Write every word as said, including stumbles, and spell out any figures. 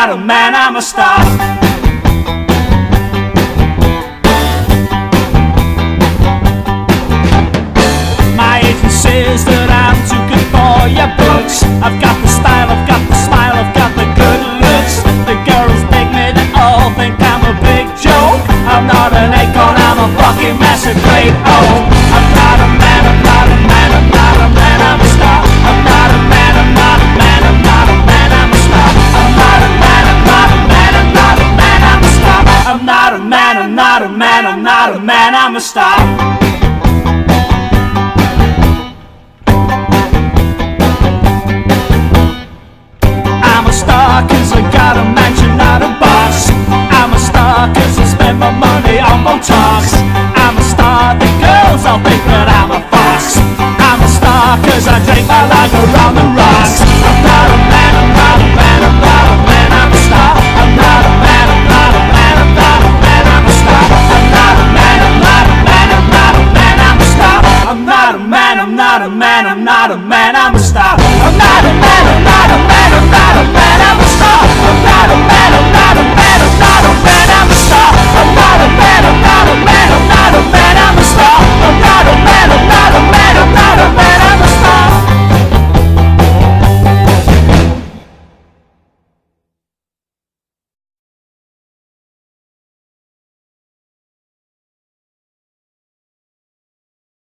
not a man, I'm a star. My agent says that I'm too good for your books. I've got the style, I've got the smile, I've got the good looks. The girls dig me, they all think I'm a big joke. I'm not an acorn, I'm a fucking massive great oak. I'm not a man, I'm not a man, I'm not a man, I'm a star. I'm not a man, I'm not a man, I'm not a man, I'm a star. I'm not a man, I'm not a man, I'm not a man, I'm a star. I'm not a man, I'm not a man, I'm not a man, I'm a star. Cause I got a mansion, not a boss. I'm a star cause I spend my money on Botox. I'm a star, the girls all think that I'm a fox. I'm a star cause I drink my lager on the rocks. I'm not a man, I'm not a man, I'm not a man, I'm a star. I'm not a man, I'm not a man, I'm not a man, I'm a star. I'm not a man, I'm not a man, I'm not a man, I'm a star. I'm not a man, I'm not a man, I'm not a man, I'm a star.